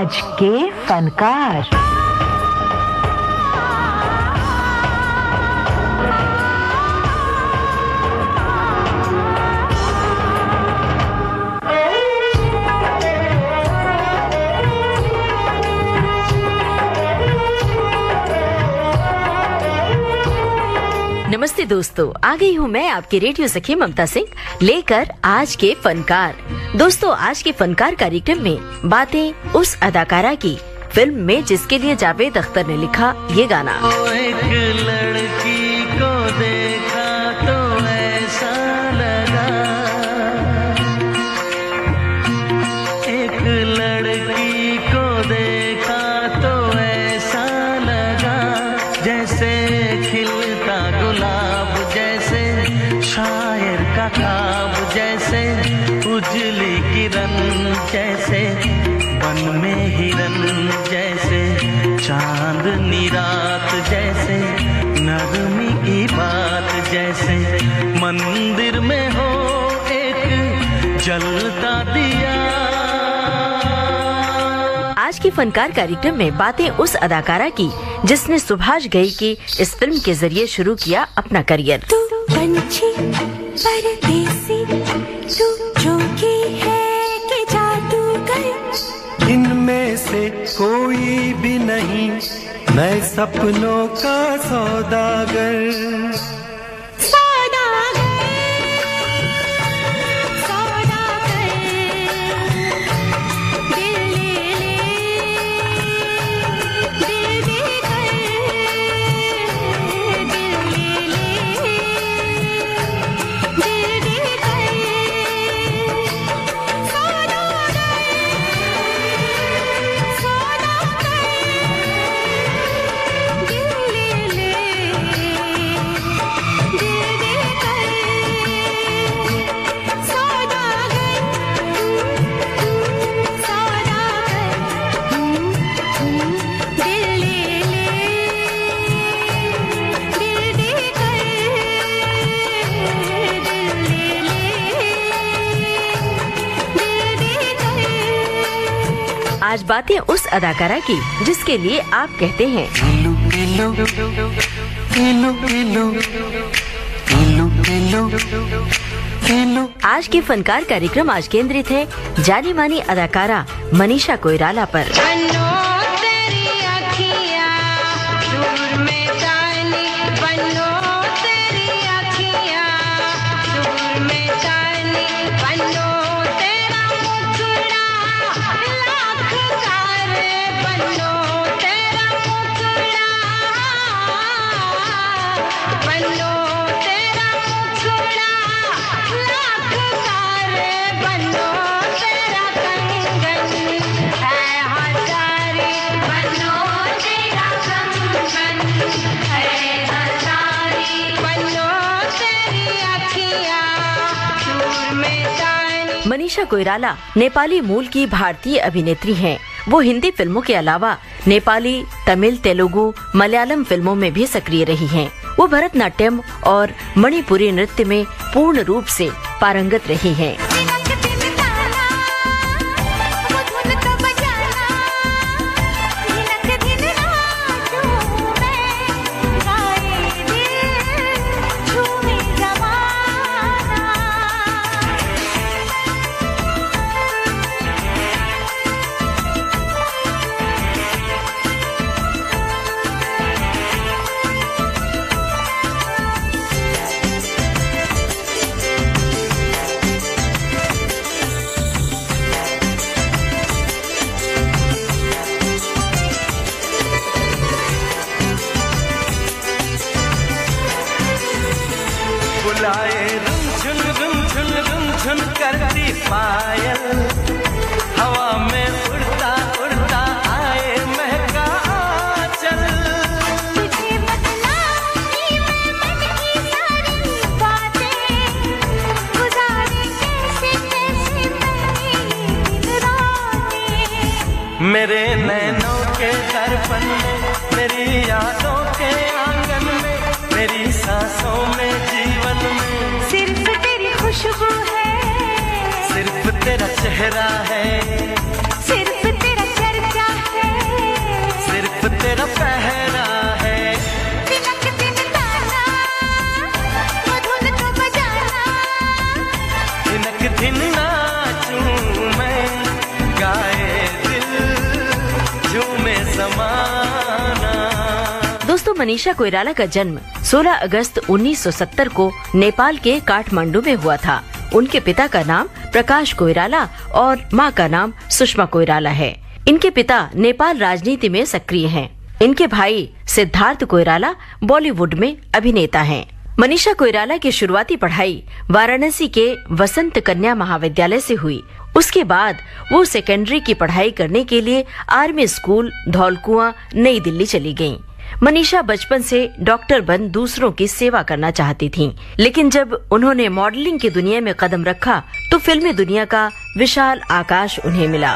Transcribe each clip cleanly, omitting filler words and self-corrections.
आज के फनकार। नमस्ते दोस्तों, आ गई हूँ मैं आपकी रेडियो सखी ममता सिंह लेकर आज के फनकार। दोस्तों, आज के फनकार कार्यक्रम में बातें उस अदाकारा की फिल्म में जिसके लिए जावेद अख्तर ने लिखा ये गाना। एक लड़की को देखा तो ऐसा लगा, एक लड़की को देखा तो ऐसा लगा, जैसे खिलता गुलाब, जैसे शायर का ख्वाब, जैसे उजली किरण, जैसे वन में हिरन, जैसे चांदनी रात, जैसे नगमी की बात, जैसे मंदिर में हो एक जलता दिया। आज की फनकार कार्यक्रम में बातें उस अदाकारा की जिसने सुभाष घई की इस फिल्म के जरिए शुरू किया अपना करियर। तू पंछी परदेसी, तू जोगी है कि जादूगर, इनमें से कोई भी नहीं, मैं सपनों का सौदागर। आज बातें उस अदाकारा की जिसके लिए आप कहते हैं इलू इलू इलू इलू इलू इलू इलू। आज के फनकार कार्यक्रम आज केंद्रित है जानी मानी अदाकारा मनीषा कोइराला पर। मनीषा कोइराला नेपाली मूल की भारतीय अभिनेत्री हैं। वो हिंदी फिल्मों के अलावा नेपाली, तमिल, तेलुगु, मलयालम फिल्मों में भी सक्रिय रही हैं। वो भरतनाट्यम और मणिपुरी नृत्य में पूर्ण रूप से पारंगत रही हैं। बुलाए रुनझुन करती पायल, हवा में उड़ता उड़ता आए महका आंचल। तुझे बतलाऊंगी मैं मन की सारी बातें, गुजारे कैसे कैसे मेरी दिन रातें। मेरे नैनों के दर्पण में, मेरी यादों के आंगन में, मेरी सांसों में, जीवन में सिर्फ तेरी खुशबू है, सिर्फ तेरा चेहरा है, सिर्फ तेरा चर्चा मनीषा कोइराला का जन्म 16 अगस्त 1970 को नेपाल के काठमांडू में हुआ था। उनके पिता का नाम प्रकाश कोइराला और मां का नाम सुषमा कोइराला है। इनके पिता नेपाल राजनीति में सक्रिय हैं। इनके भाई सिद्धार्थ कोइराला बॉलीवुड में अभिनेता हैं। मनीषा कोइराला की शुरुआती पढ़ाई वाराणसी के वसंत कन्या महाविद्यालय से हुई। उसके बाद वो सेकेंडरी की पढ़ाई करने के लिए आर्मी स्कूल धौलकुआं नई दिल्ली चली गईं। मनीषा बचपन से डॉक्टर बन दूसरों की सेवा करना चाहती थीं, लेकिन जब उन्होंने मॉडलिंग की दुनिया में कदम रखा तो फिल्मी दुनिया का विशाल आकाश उन्हें मिला।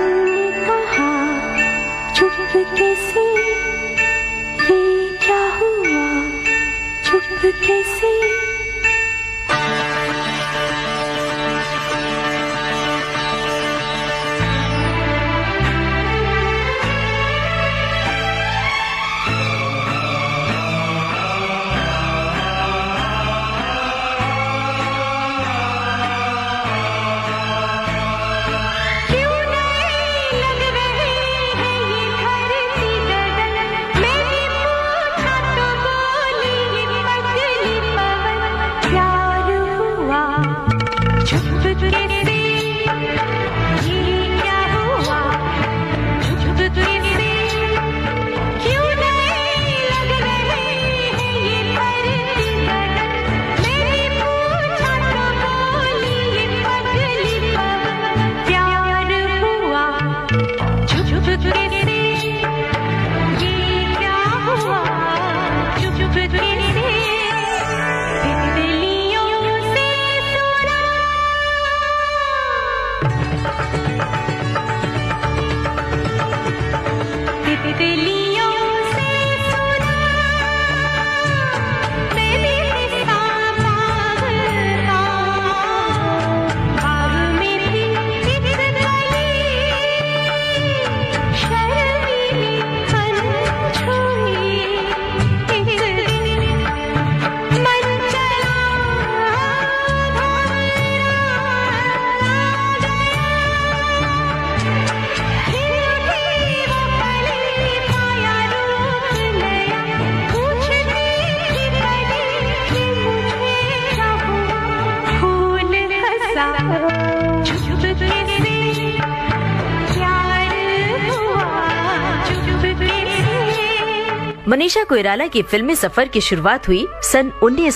मनीषा कोइराला की फिल्मी सफर की शुरुआत हुई सन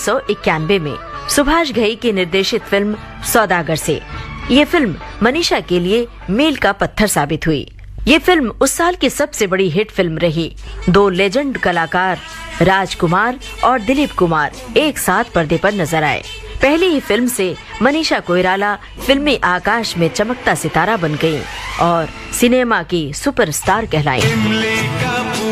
1991 में सुभाष घई की निर्देशित फिल्म सौदागर से। ये फिल्म मनीषा के लिए मील का पत्थर साबित हुई। ये फिल्म उस साल की सबसे बड़ी हिट फिल्म रही। 2 लेजेंड कलाकार राजकुमार और दिलीप कुमार एक साथ पर्दे पर नजर आए। पहली ही फिल्म से मनीषा कोइराला फिल्मी आकाश में चमकता सितारा बन गईं और सिनेमा की सुपरस्टार कहलाईं।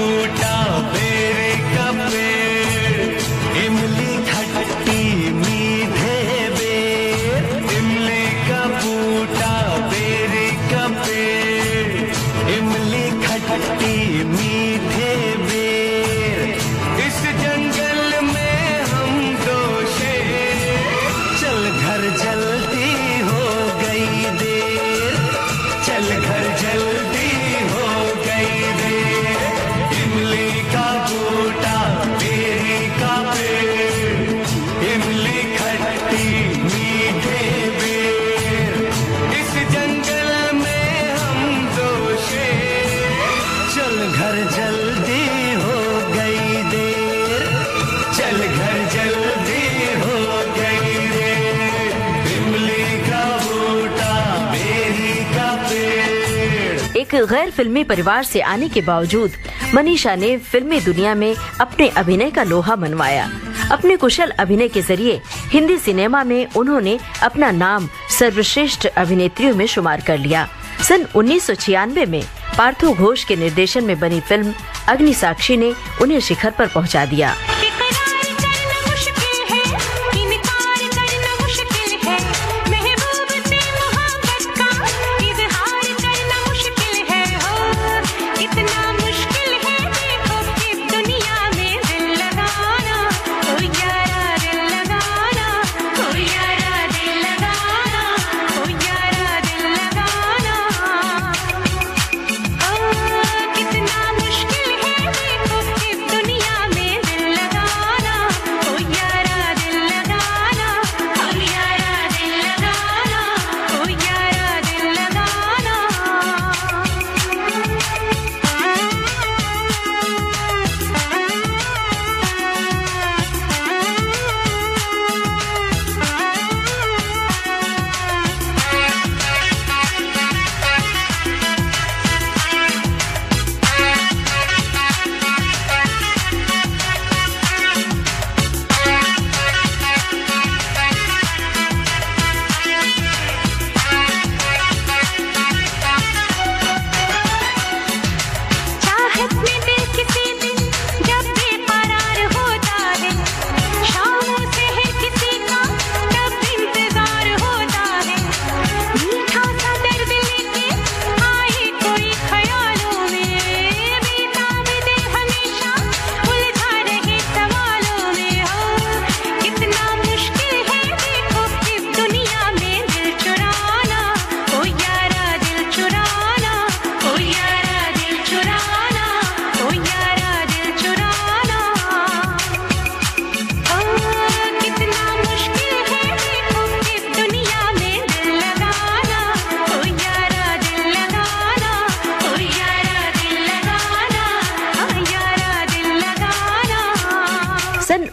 एक गैर फिल्मी परिवार से आने के बावजूद मनीषा ने फिल्मी दुनिया में अपने अभिनय का लोहा मनवाया। अपने कुशल अभिनय के जरिए हिंदी सिनेमा में उन्होंने अपना नाम सर्वश्रेष्ठ अभिनेत्रियों में शुमार कर लिया। सन 1996 में पार्थो घोष के निर्देशन में बनी फिल्म अग्निसाक्षी ने उन्हें शिखर पर पहुंचा दिया। दुनिया में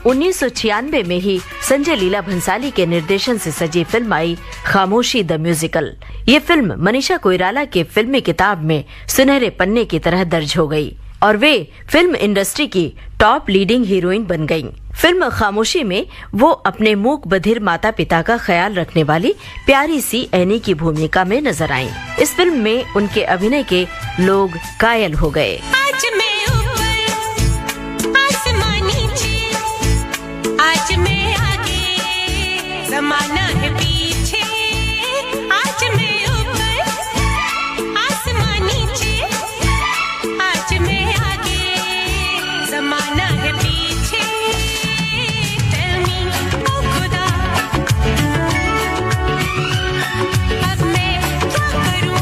1996 में ही संजय लीला भंसाली के निर्देशन से सजी फिल्म आई खामोशी द म्यूजिकल। ये फिल्म मनीषा कोइराला के फिल्मी किताब में सुनहरे पन्ने की तरह दर्ज हो गई और वे फिल्म इंडस्ट्री की टॉप लीडिंग हीरोइन बन गईं। फिल्म खामोशी में वो अपने मूक बधिर माता पिता का ख्याल रखने वाली प्यारी सी एनी की भूमिका में नजर आईं। इस फिल्म में उनके अभिनय के लोग कायल हो गए। आज मैं ऊपर आसमां नीचे, आज मैं आगे ज़माना है पीछे। आज मैं ऊपर आसमां नीचे, आज मैं आगे ज़माना है पीछे। Tell me, ओ खुदा, अब मैं क्या करूं?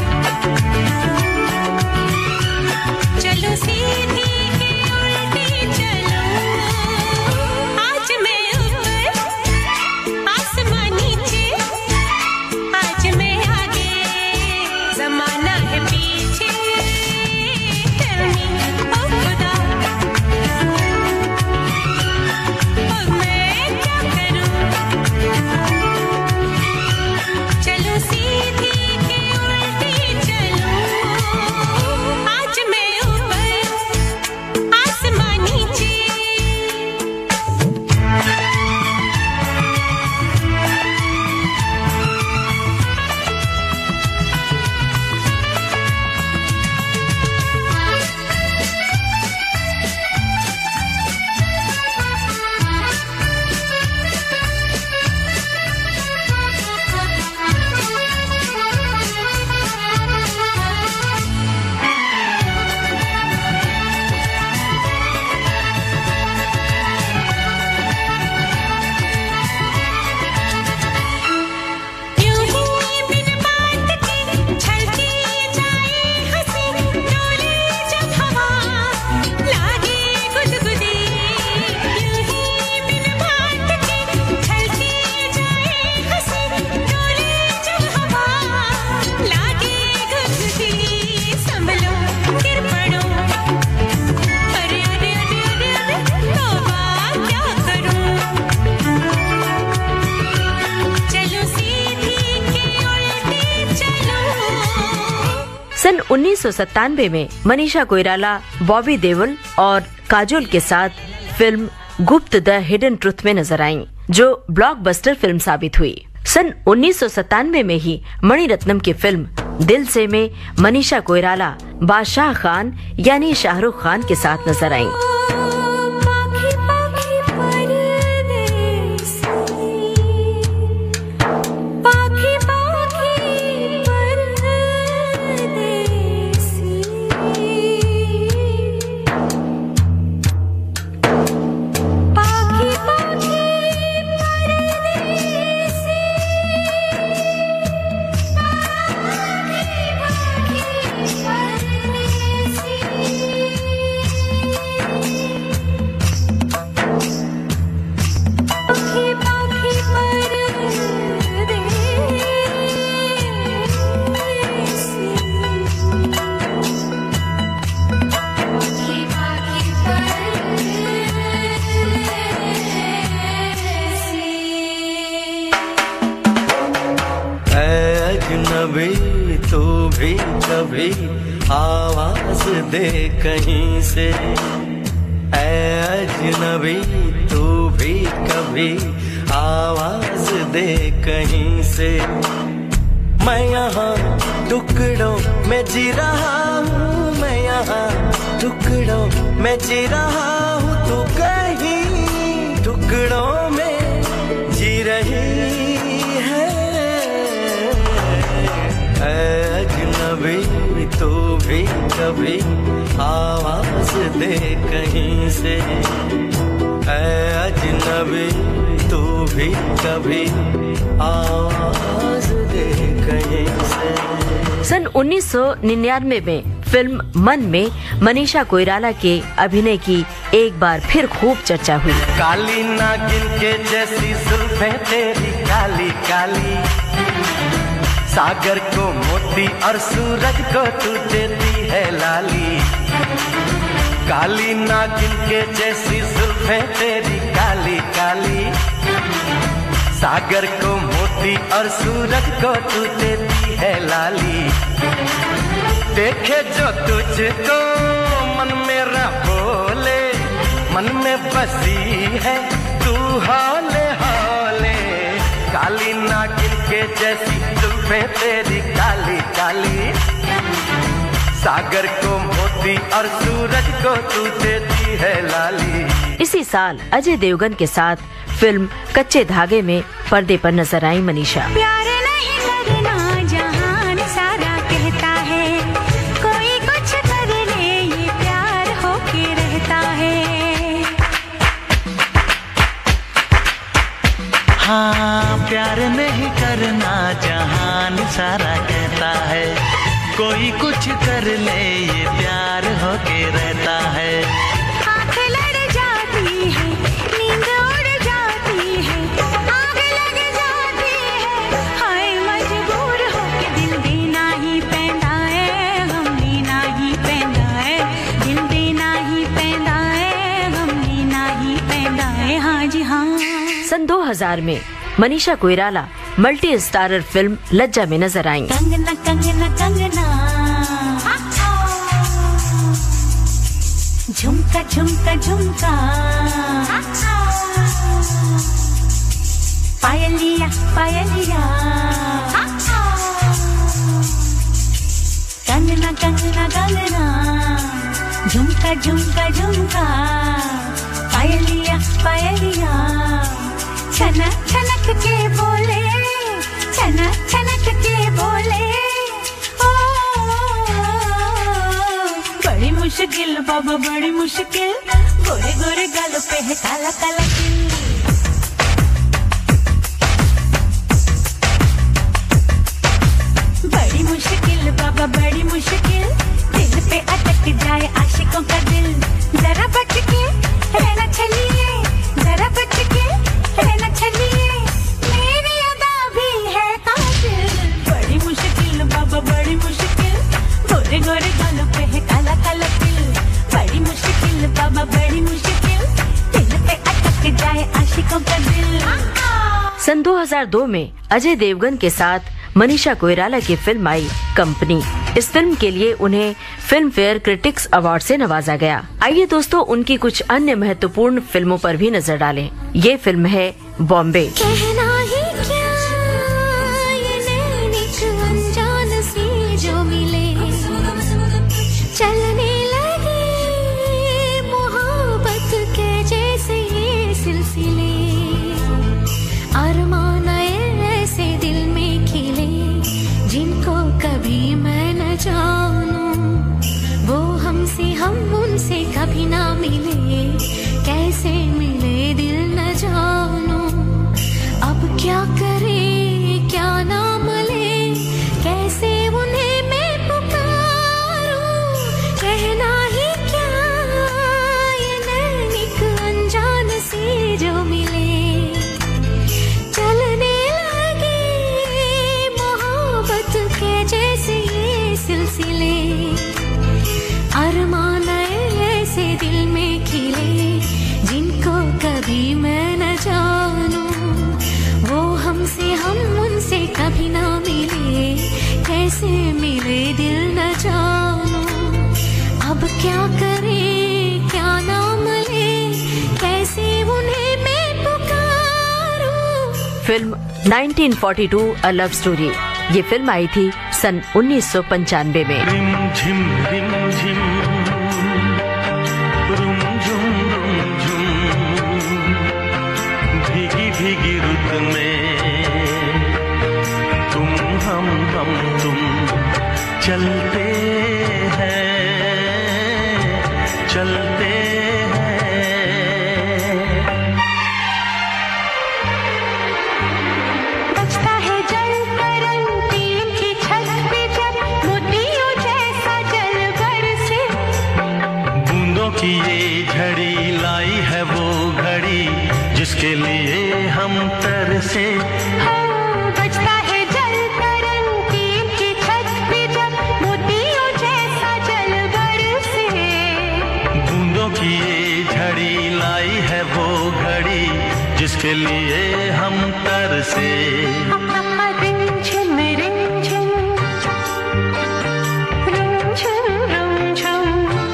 चलूं सीधी के उल्टी चलूं। आज मैं ऊपर आसमां नीचे, आज मैं आगे ज़माना है पीछे। Tell me, ओ खुदा, अब मैं क्या करूं? चलूं सीधी के उल्टी चलूं। आज मैं ऊपर आसमां नीचे। यूं ही बिन बात के छलके जाए हंसी, डोले जब हवा लागे गुदगुदी। यूं ही बिन बात के छलके जाए हंसी, डोले जब हवा लागे गुदगुदी। संभलो गिर पड़ो, अरे अरे अरे अरे अरे तौबा क्या करूं? चलूं सीधी के उल्टी चलूं। सन 1997 में मनीषा कोइराला बॉबी देओल और काजोल के साथ फिल्म गुप्त द हिडन ट्रुथ में नजर आईं, जो ब्लॉकबस्टर फिल्म साबित हुई। सन 1997 में ही मणिरत्नम की फिल्म दिल से में मनीषा कोइराला बादशाह खान यानी शाहरुख खान के साथ नजर आईं। पाखी पाखी परदेसी, पाखी पाखी परदेसी। पाखी पाखी परदेसी, अजनबी तू भी कभी आवाज दे कहीं से। अजनबी तू भी कभी आवाज दे कहीं से। मैं यहाँ टुकड़ों में जी रहा हूँ, मैं यहाँ टुकड़ों में जी रहा हूँ, तू कहीं टुकड़ों में जी रही है। अजनबी तू भी कभी आवाज दे कहीं से। अजनबी तू भी कभी आवाज दे कहीं से। सन 1999 में फिल्म मन में मनीषा कोइराला के अभिनय की एक बार फिर खूब चर्चा हुई। काली नागिन के जैसी जुल्फें तेरी काली काली, सागर को मोती और सूरज को तू देती है लाली। काली नागिन के जैसी जुल्फें जुल्फे तेरी काली काली, सागर को मोती और सूरज को तू देती है लाली। देखे जो तुझको मन मेरा बोले, मन में बसी है तू हौले हौले। काली नागिन के जैसी जुल्फे तेरी काली काली, सागर को मोती और सूरज को तू देती है लाली। इसी साल अजय देवगन के साथ फिल्म कच्चे धागे में पर्दे पर नजर आई मनीषा। प्यार नहीं करना जहान सारा कहता है, कोई कुछ कर ले ये प्यार होके रहता है। हाँ, प्यार नहीं करना जहान सारा कहता है, कोई कुछ कर ले ये प्यार होके रहता है। आँख लड़ जाती है, नींद उड़ जाती है, आग लग जाती है, हाय मजबूर होके दिल देना ही पैंदा है, हम देना ही पैंदा है, दिल देना ही पैंदा है, हम देना ही पैंदा है, हाँ जी हाँ। सन 2000 में Manisha Koirala multi starrer film Lajja में नजर आईं। कंगना कंगना कंगना, झुमका झुमका झुमका, पायलिया पायलिया, कंगना कंगना कंगना, झुमका झुमका झुमका, पायलिया पायलिया, छनक छनक के बोले, छनक छनक के बोले, बड़ी मुश्किल बाबा बड़ी मुश्किल, गोरे गोरे गालों पे है काला काला तिल। बड़ी मुश्किल बाबा बड़ी मुश्किल, दिल पे अटक जाए आशिकों का दिल। जरा बच के रहना चलिए, जरा बच के रहना चलिए, मेरी अदा भी है कातिल। बड़ी मुश्किल बाबा बड़ी मुश्किल, गोरे गोरे गालों पे है काला काला तिल। बड़ी मुश्किल बाबा बड़ी मुश्किल, दिल पे अटक जाए आशिकों का दिल। सन 2002 में अजय देवगन के साथ मनीषा कोइराला की फिल्म आई कंपनी। इस फिल्म के लिए उन्हें फिल्म फेयर क्रिटिक्स अवार्ड से नवाजा गया। आइए दोस्तों उनकी कुछ अन्य महत्वपूर्ण फिल्मों पर भी नजर डालें। ये फिल्म है बॉम्बे। कहना ही क्या ये नैनिक अनजान सी जो मिले, चलने लगे मोहब्बत के जैसे ये सिलसिले, अरमान ऐसे दिल में खिले जिनको कभी मैं न जानूं, वो हमसे हम उनसे कभी ना मिले, कैसे मिले दिल न जानूं, अब क्या करे क्या नाम ले, कैसे उन्हें मैं पुकारूं, कहना ही क्या ये नैनिक अनजान से जो मिले, चलने लगे मोहब्बत के जैसे ये सिलसिले, अरमान ऐसे दिल में खिले जिनको कभी मैं न जानूं, वो हमसे हम उनसे कभी ना मिले, कैसे मिले दिल न जानूं, अब क्या करे क्या नाम ले, कैसे उन्हें मैं पुकारूं। Film 1942 a love story. ये फिल्म आई थी सन 1995 में। रिम झिम रुम झुम भीगी भीगी रुत में तुम हम तुम चलते हैं चलते हैं। बजता है जल तरंग टीम की छत पे जब मोतियों जैसा जल बरसे, बूंदों की ये झड़ी लाई है वो घड़ी जिसके लिए हम तरसे। बजता है जल तरंग टीम की छत पे जब मोतियों जैसा जल बरसे, बूंदों की ये झड़ी लाई है जिसके लिए हम तरसे। रिमझिम रिमझिम रिमझिम रिमझिम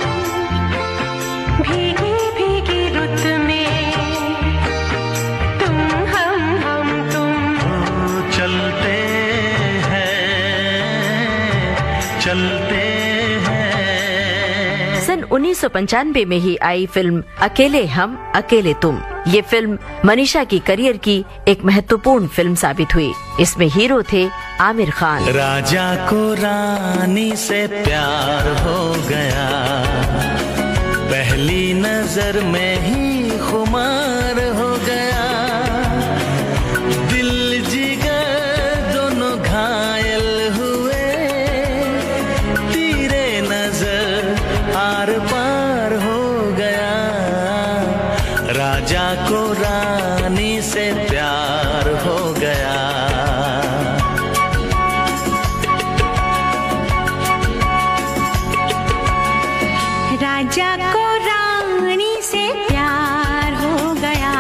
भीगी भीगी रुत में तुम हम तुम चलते हैं। सन 1995 में ही आई फिल्म अकेले हम अकेले तुम। ये फिल्म मनीषा की करियर की एक महत्वपूर्ण फिल्म साबित हुई। इसमें हीरो थे आमिर खान। राजा को रानी से प्यार हो गया, पहली नजर में ही खुमार हो गया। दिल जिगर दोनों घायल हुए, तीरे नजर आर पार हो गया। राजा को रानी से प्यार हो गया। राजा को रानी से प्यार हो गया,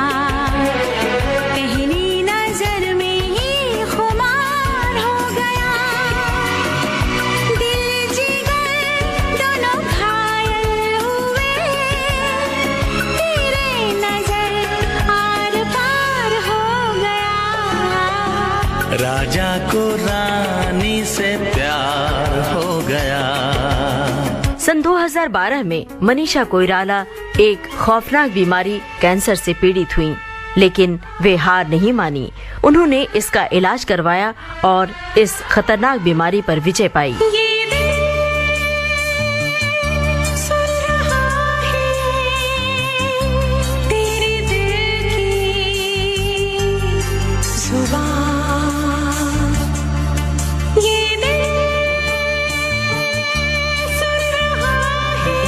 पहली नजर में ही खुमार हो गया। दिल जिगर दोनों घायल हुए, तेरे नजर आर पार हो गया। राजा को रानी से प्यार हो गया। सन 2012 में मनीषा कोइराला एक खौफनाक बीमारी कैंसर से पीड़ित हुईं, लेकिन वे हार नहीं मानी। उन्होंने इसका इलाज करवाया और इस खतरनाक बीमारी पर विजय पाई। ये दिल सुन रहा है तेरे दिल की जुबान। ये दिल सुन रहा है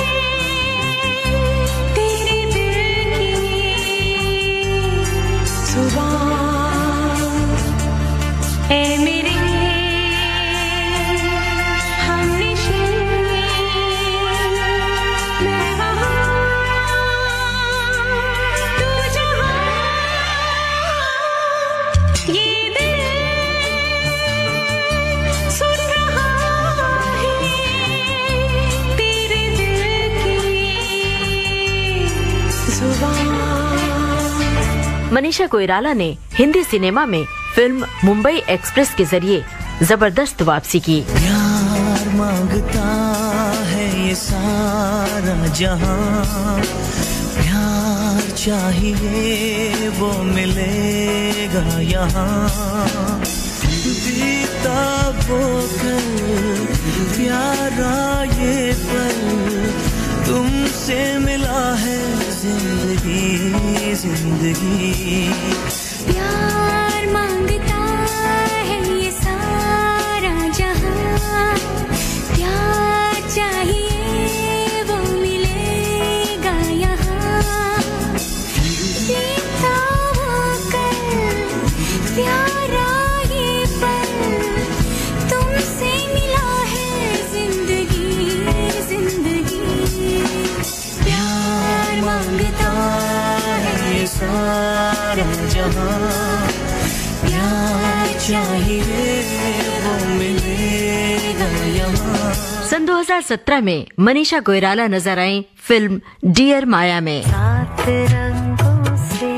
तेरे दिल की जुबान। ऐ मेरे मनीषा कोइराला ने हिंदी सिनेमा में फिल्म मुंबई एक्सप्रेस के जरिए जबरदस्त वापसी की। प्यार मांगता है ये सारा जहां, प्यार चाहिए वो मिलेगा यहाँ। बीता वो कल प्यारा ये पल, तुमसे मिला है जिंदगी जिंदगी। प्यार मांगता है ये सारा जहां, प्यार चाहिए वो मिलेगा यहाँ। बीता वो कल प्यारा ये पल, तुमसे मिला है जिंदगी जिंदगी। प्यार मांगता है ये सारा जहां, प्यार चाहिए वो मिलेगा यहाँ। सन 2017 में मनीषा कोइराला नजर आई फिल्म डियर माया में। सात रंगों से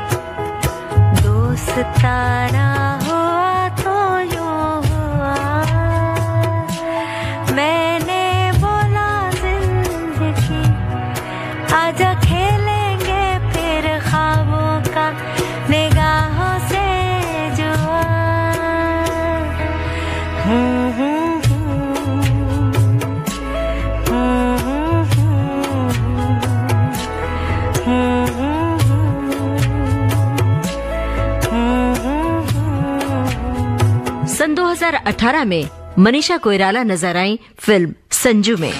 दोस्ताना हुआ तो यूं हुआ, मैंने बोला जिंदगी आजा खेलेंगे फिर ख्वाबों का निगाहों से जुआ। सन 2018 में मनीषा कोइराला नजर आई फिल्म संजू में।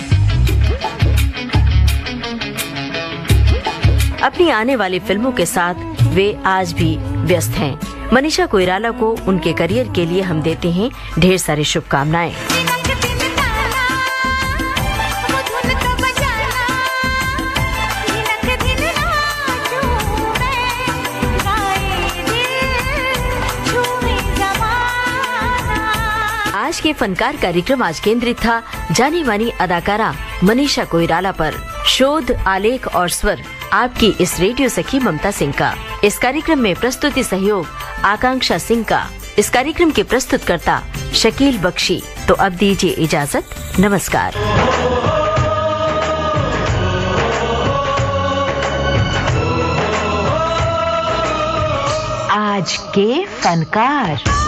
अपनी आने वाली फिल्मों के साथ वे आज भी व्यस्त हैं। मनीषा कोइराला को उनके करियर के लिए हम देते हैं ढेर सारी शुभकामनाएं। आज के फनकार कार्यक्रम आज केंद्रित था जानी मानी अदाकारा मनीषा कोइराला पर। शोध, आलेख और स्वर आपकी इस रेडियो सखी ममता सिंह का। इस कार्यक्रम में प्रस्तुति सहयोग आकांक्षा सिंह का। इस कार्यक्रम के प्रस्तुतकर्ता शकील बख्शी। तो अब दीजिए इजाजत, नमस्कार। आज के फनकार।